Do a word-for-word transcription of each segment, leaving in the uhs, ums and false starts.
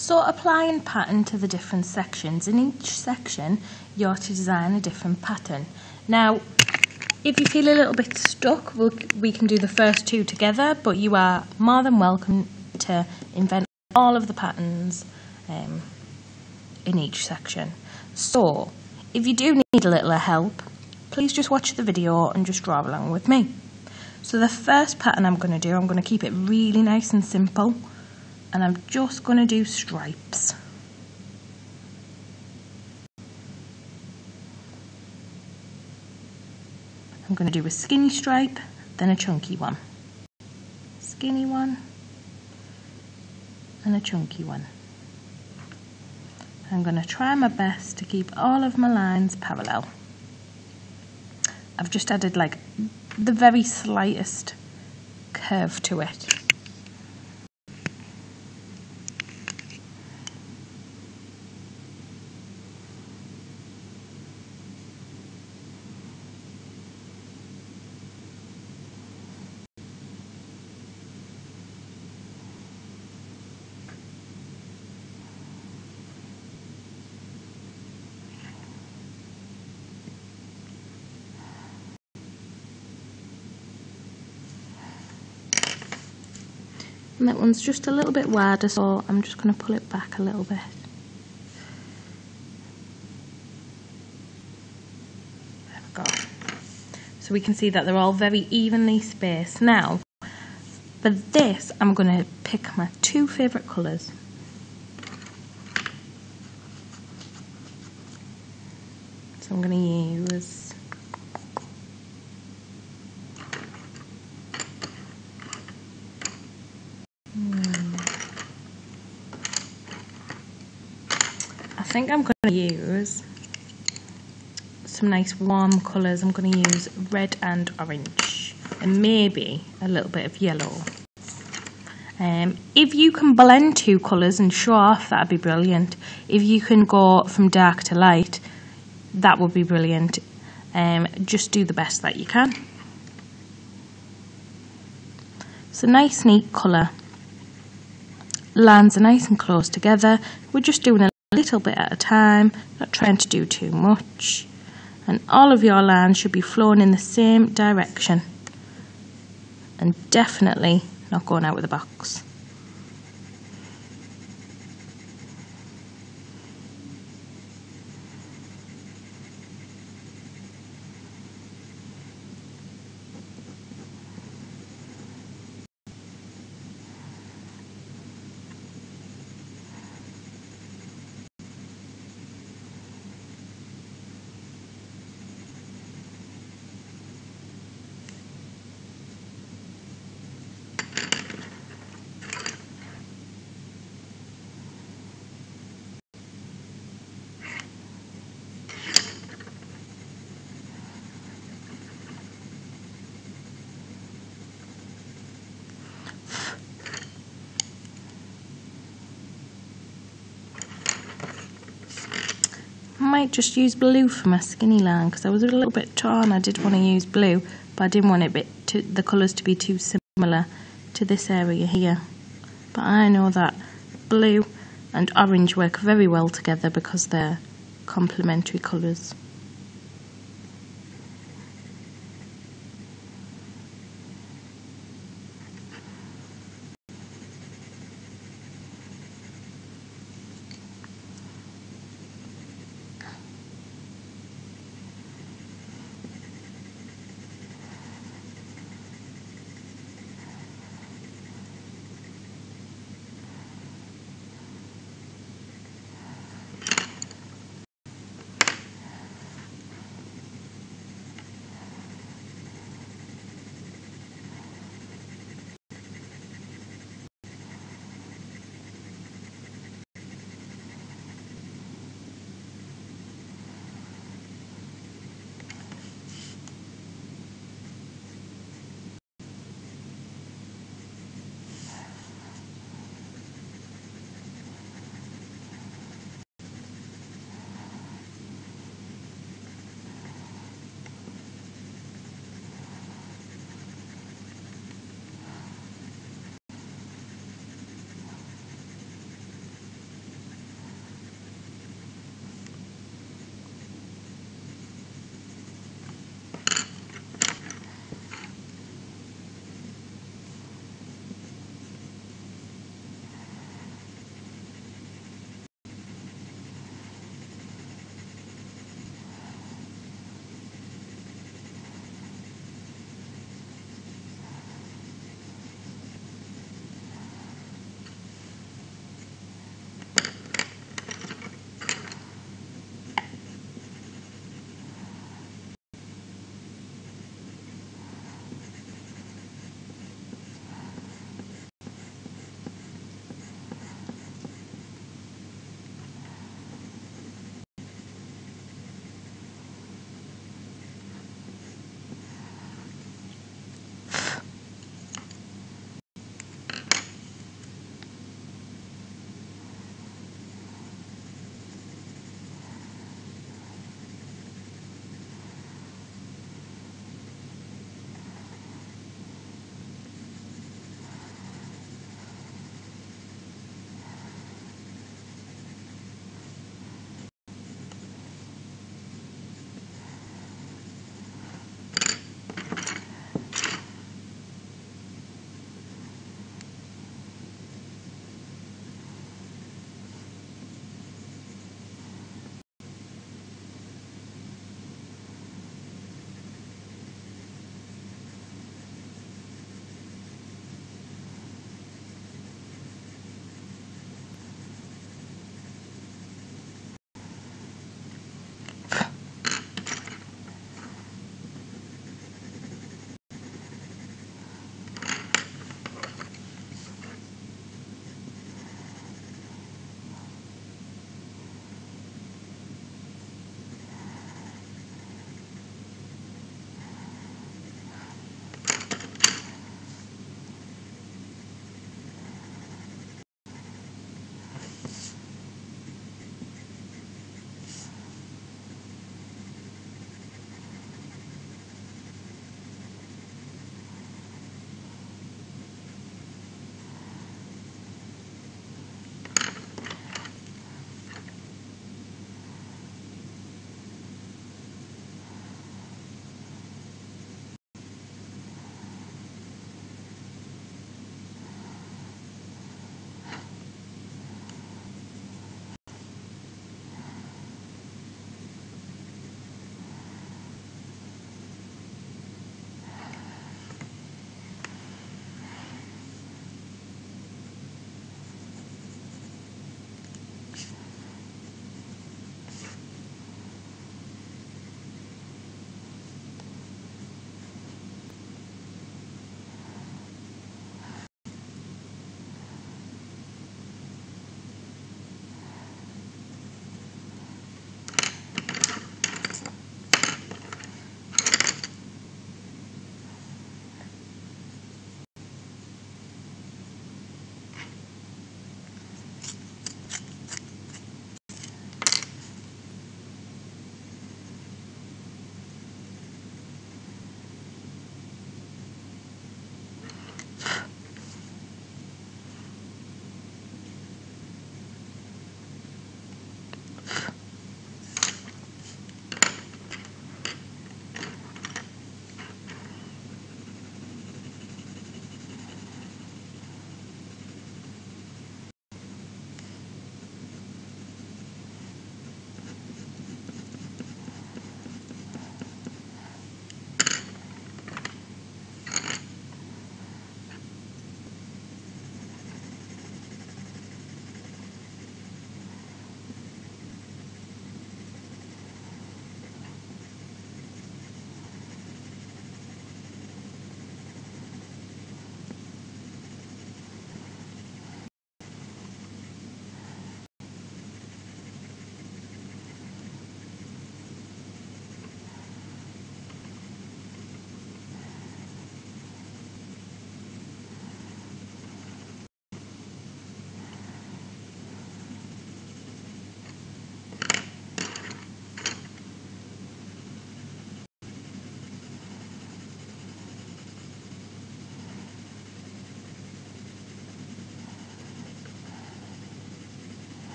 So applying pattern to the different sections. In each section, you're to design a different pattern. Now, if you feel a little bit stuck, we'll, we can do the first two together, but you are more than welcome to invent all of the patterns um, in each section. So, if you do need a little help, please just watch the video and just draw along with me. So the first pattern I'm going to do, I'm going to keep it really nice and simple, and I'm just going to do stripes. I'm going to do a skinny stripe, then a chunky one. Skinny one, and a chunky one. I'm going to try my best to keep all of my lines parallel. I've just added like the very slightest curve to it. And that one's just a little bit wider, so I'm just going to pull it back a little bit. There we go. So we can see that they're all very evenly spaced. Now, for this, I'm going to pick my two favourite colours. So I'm going to use I think I'm going to use some nice warm colours. I'm going to use red and orange and maybe a little bit of yellow. Um, if you can blend two colours and show off, that'd be brilliant. If you can go from dark to light, that would be brilliant. Um, just do the best that you can. So nice neat colour. Lines are nice and close together. We're just doing a little bit at a time, not trying to do too much, and all of your lines should be flowing in the same direction and definitely not going out of the box. I might just use blue for my skinny line because I was a little bit torn. I did want to use blue, but I didn't want it bit to, the colours to be too similar to this area here. But I know that blue and orange work very well together because they're complementary colours.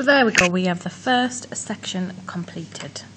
So there we go, we have the first section completed.